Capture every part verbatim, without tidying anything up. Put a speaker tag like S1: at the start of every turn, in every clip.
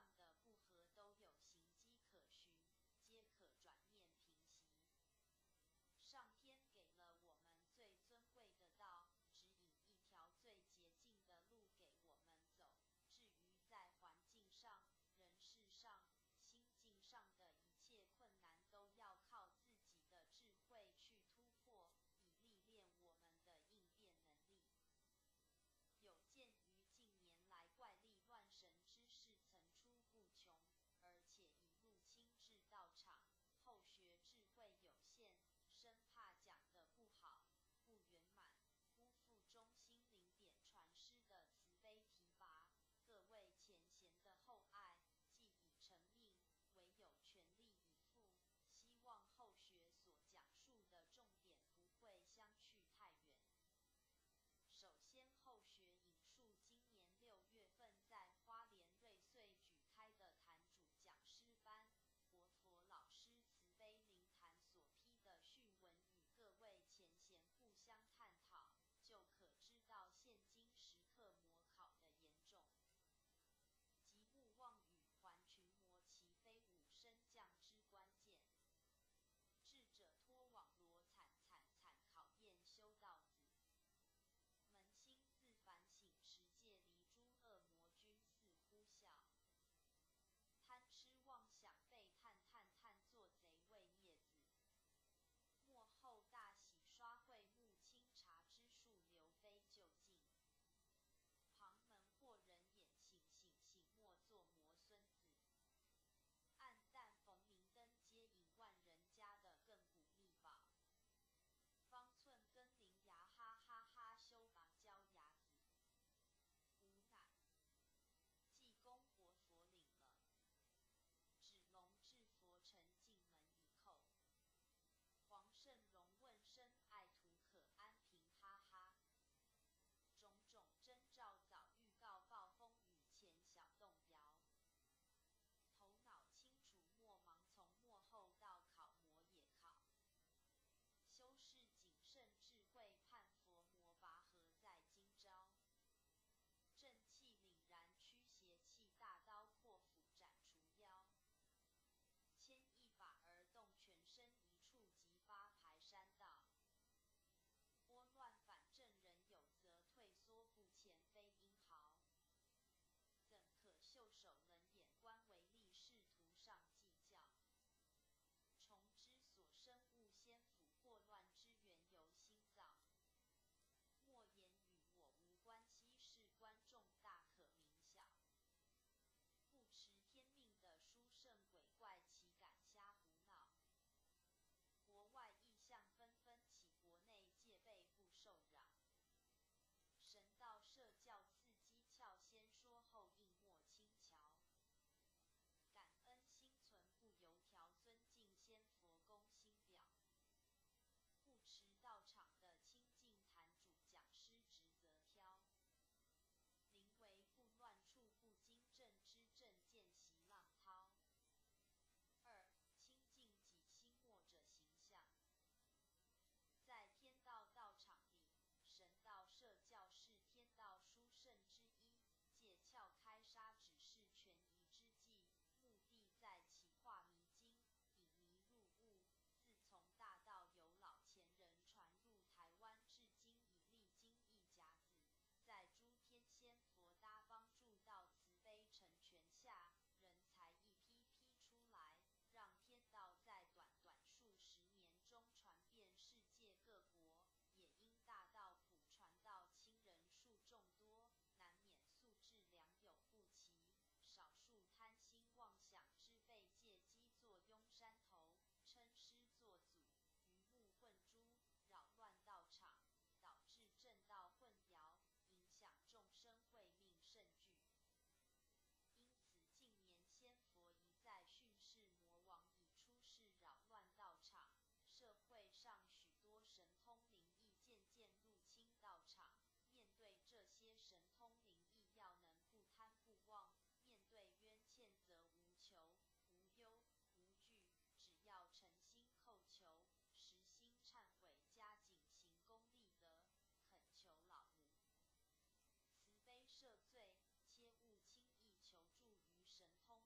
S1: 上的不和都有行迹可循，皆可转念平息。上天给了我们最尊贵的道，指引一条最捷径的路给我们走。至于在环境上、人事上、心境上的一切困难，都要靠自己的智慧去突破，以历练我们的应变能力。有鉴于近年来怪力乱神之事层出不穷，而且一路亲至道场，后学智慧有限，生怕讲得不好、不圆满，辜负中心灵典传师的慈悲提拔。各位前贤的厚爱，既已成命，唯有全力以赴，希望后学所讲述的重点不会相去太远。首先，后学引述今年六月份在花莲瑞穗举开的坛主讲师班，活佛老师慈悲灵坛所批的讯文，与各位前贤互相探讨，就可知道现今时刻魔考的严重。即勿妄语还群魔齐飞舞升降之关键。智者托网罗惨惨惨考验修道子。扪心自反省，持戒离诸恶魔君似呼啸。贪痴妄想被探探探做贼为孽子。末后大喜刷会目清茶之术流飞就近。旁门或人眼醒醒醒莫作魔孙子。暗淡逢明灯接引万人家的亘古秘宝。方寸根灵牙哈哈哈修拔焦牙子。无奈济公活佛领了。指龙至佛成进门一叩。黄圣容问生爱徒可安平哈哈。种种征兆早预告暴风雨前小动摇。头脑清楚莫盲从，末后道考魔也考。修士谨慎智慧，判佛魔拔河在今朝。正气凛然驱邪气，大刀阔斧斩除妖。牵一发而动全身，一触即发排山道。拨乱反正人有则，退缩不前非英豪。怎可袖手冷眼，观为利，仕途上计较。虫之所生，勿先腐，祸乱之源由心造。莫言与我无关系，事关重大可明晓。不持天命的书圣鬼怪，岂敢瞎胡闹？国外异象纷纷起，国内戒备不受扰。神道社教刺机巧，先说后应莫轻巧。感恩心存不由条，尊敬先佛公心表。不持道场的清净坛主讲师职责挑。临危不乱处，不经正之正见习浪涛。二、清净己心默者形象。在天道道场里，神道社教是天道书圣之一，借窍开沙只是权宜之计，目的在启化迷津，引迷入悟。自从大道有老前人传入台湾，至今已历经一甲子，在诸天仙佛搭帮助到慈悲成全下，人才一批批出来，让天道在短短数十年中传遍世界各国。也因大道普传到亲人数众多，难免素质良莠不齐，少数贪心妄想之辈借机作拥山头，称师作祖，鱼目混珠，扰乱道场，导致正道混淆，影响众生慧命甚巨。因此近年仙佛一再训示魔王已出世扰乱道场，社会上许多神通灵异渐渐入侵道场。面对这些神通灵异，要能不贪不妄，面对冤欠则无求无忧无惧，只要诚心叩求，实心忏悔，加紧行功立德，恳求老母慈悲赦罪，切勿轻易求助于神通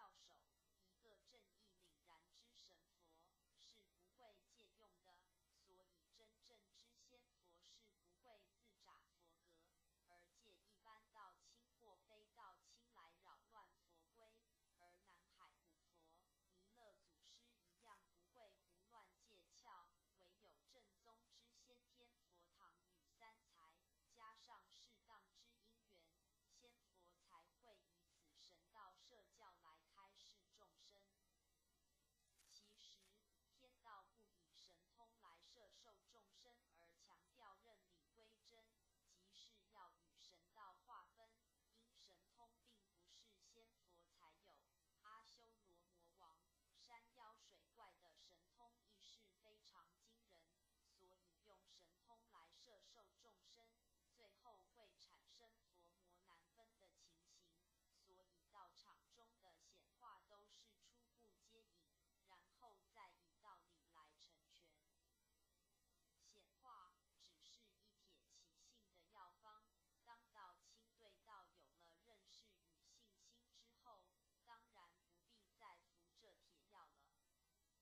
S1: 教手，一个正义凛然之神佛，是不会借用的。所以真正之仙佛是不会自trả佛格，而借一般道亲或非道亲来扰乱佛规。而南海普佛、弥勒祖师一样不会胡乱借窍，唯有正宗之先天佛堂与三才，加上适当之因缘，仙佛才会以此神道摄教来开示众生。其实，天道不以神通来摄受众生，而强调认理归真，即是要与神道划分。因神通并不是仙佛才有，阿修罗魔王、山妖水怪的神通亦是非常惊人，所以用神通来摄受众生，最后会产生佛魔难分的情形。所以道场中的显化都是初步接引，然后再以道理来成全。显化只是一帖起信的药方，当道亲对道有了认识与信心之后，当然不必再服这帖药了。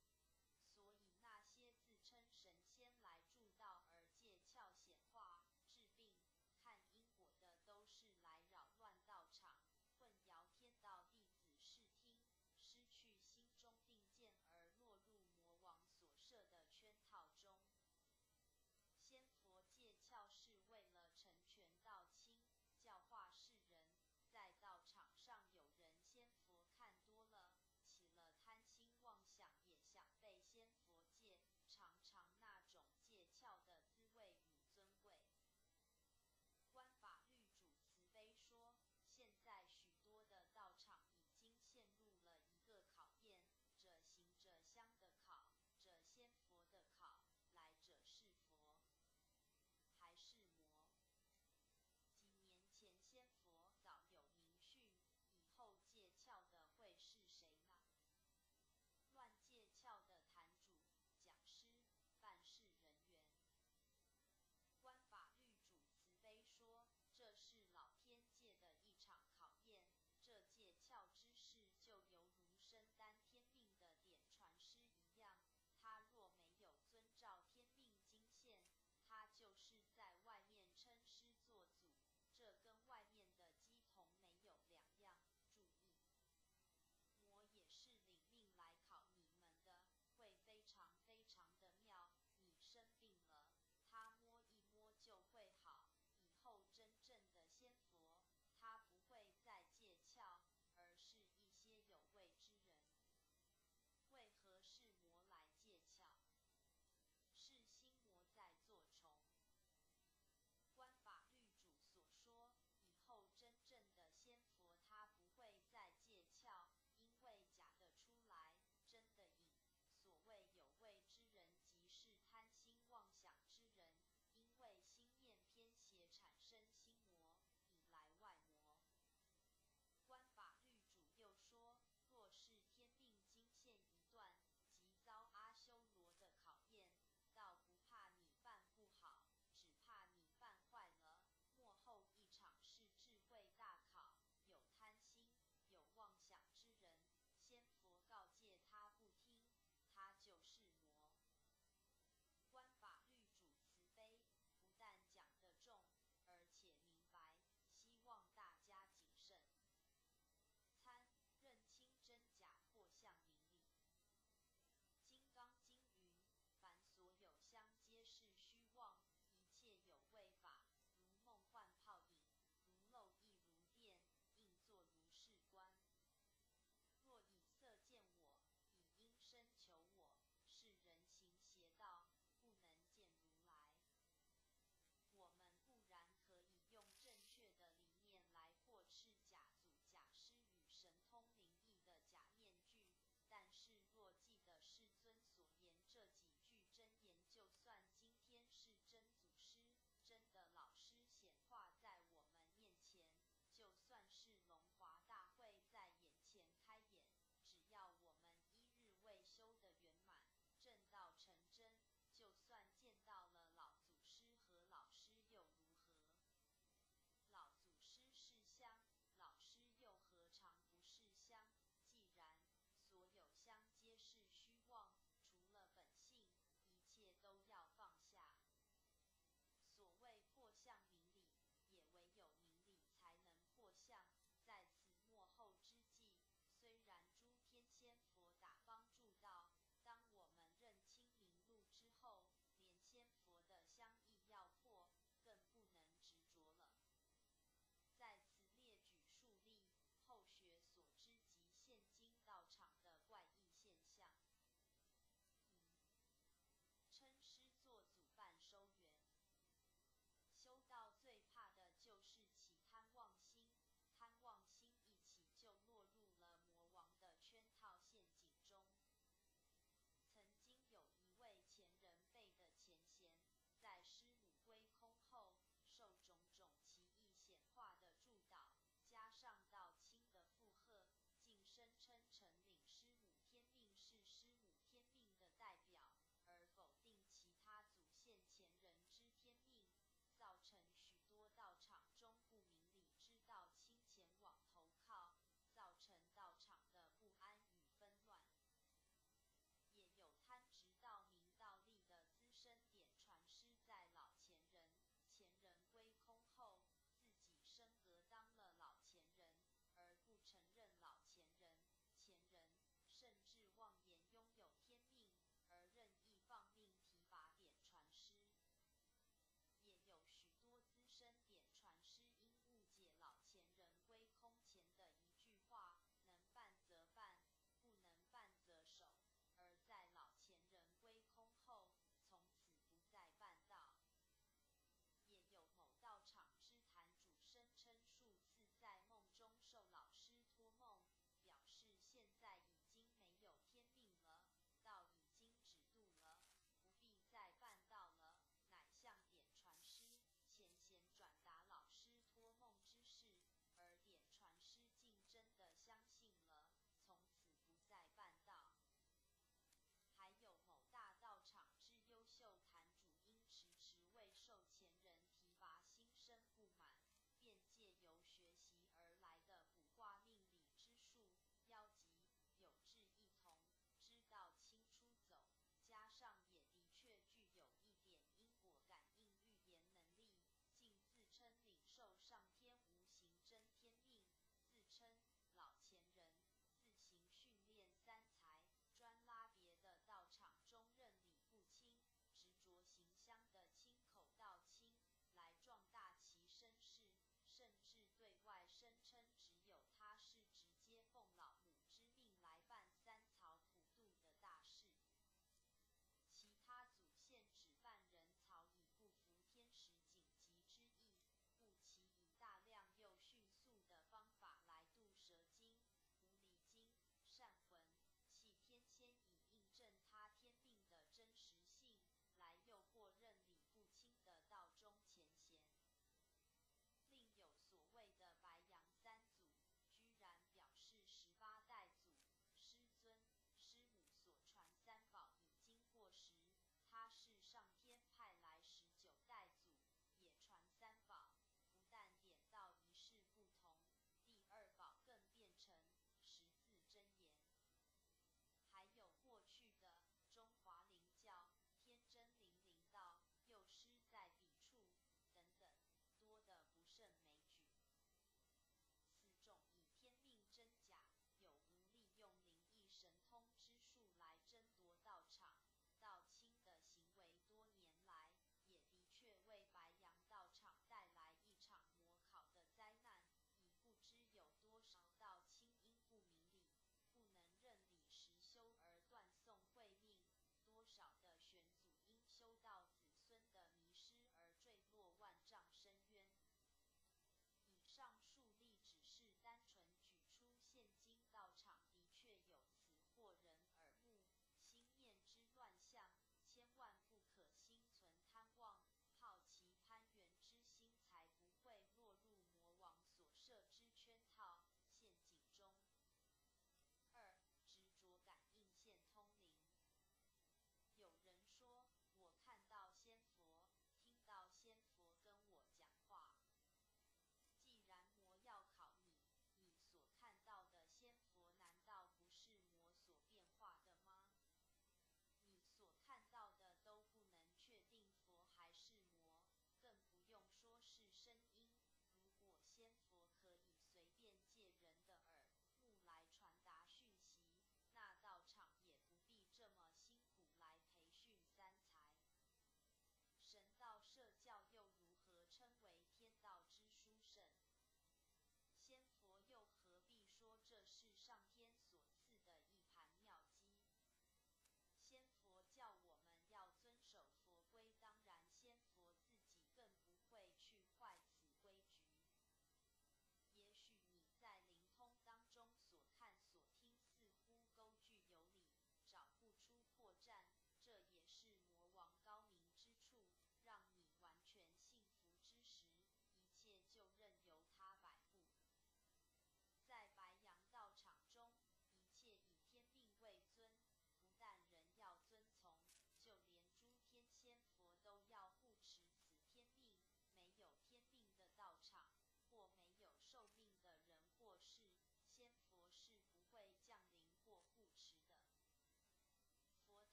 S1: 声称成领